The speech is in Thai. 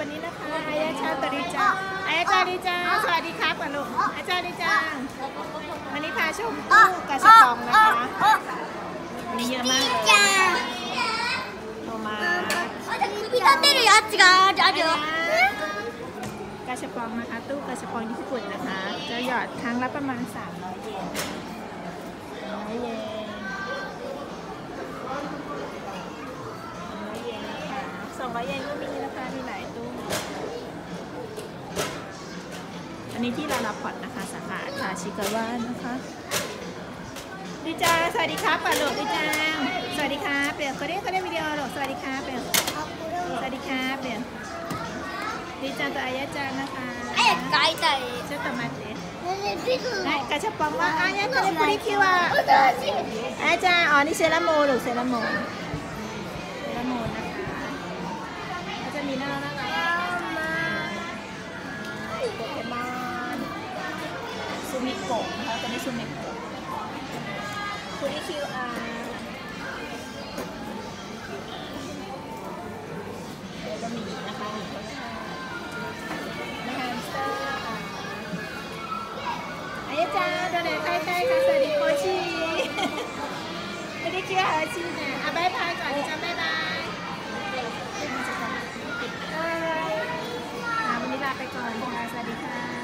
วันนี้นะคะอายาชาตริจาอายาจาริจาสวัสดีครับก่อนลูกอายาจาริจาวันนี้พาชมตู้กระชปองนะคะมีเยอะมากโทมา見立てるやつがあるよกระชปองนะคะตู้กระชปองญี่ปุ่นนะคะจะหยอดครั้งละประมาณ300 เยน300 เยนนะคะ200 เยนก็มีนะคะมีหลายตู้อันนี้ที่เรารับผ่อนนะคะสาขาคาชิกาวะนะคะดีจังสวัสดีครับป่าลูกดีจังสวัสดีครับเปลี่ยนเขาได้วิดีโอหรอสวัสดีครับเปลี่ยนสวัสดีครับเปลี่ยนดีจังตัวอายะจังนะคะ買いたいちょっと待ってはいガチャポンはあやちゃんのプリキュアあやちゃんอ๋อนี่เซรามูลูกเซรามูนะคะก็จะมีน่ารักโปเกมอนซูมิโกะนะคะตัวนี้ซูมิโกะคุณนี่คิวอาร์เดี๋ยวจะมีนะคะมีคนค่ะมีแฮมสเตอร์ค่ะอายะจังตัวไหนใกล้ๆค่ะสวัสดีโคชิคุณนี่คิวอาร์ชิเนี่ยบ๊ายบายก่อนดิจังบ๊ายบายวันนี้ลาไปก่อนค่ะสวัสดีค่ะ